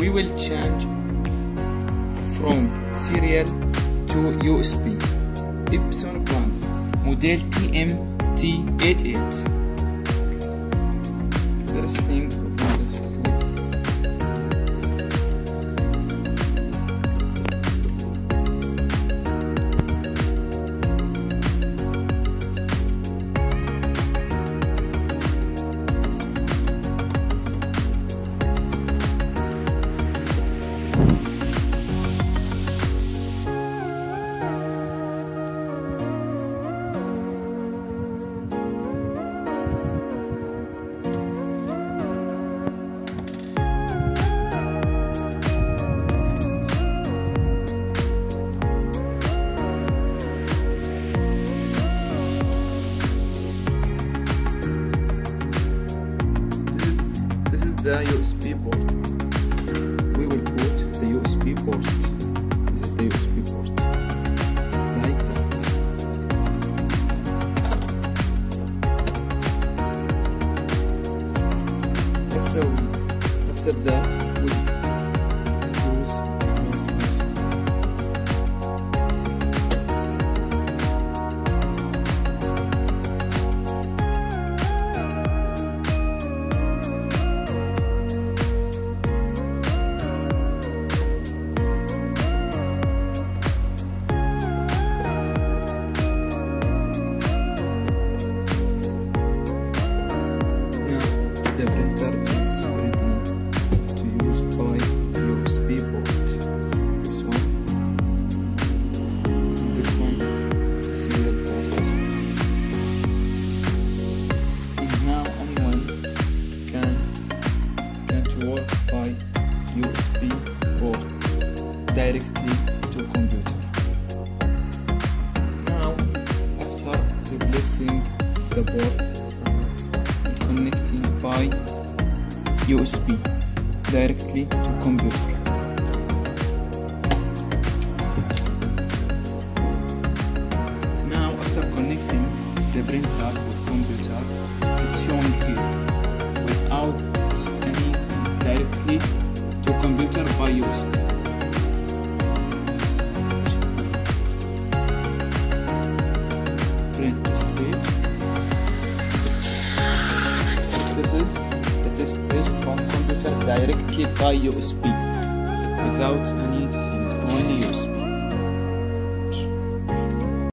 we will change from serial to USB. Epson brand, model TM-T88. First thing, the USB port. We will put the USB port. This is the USB port, like that. After that, we use the printer is ready to use by USB port. This one, serial port. And now anyone can work by USB port directly to computer. Now, after replacing the board, connecting by USB directly to computer. Now after connecting the printer with computer, it's shown here without anything, directly to computer by USB. Print this page. This is the test page from computer directly by USB without anything.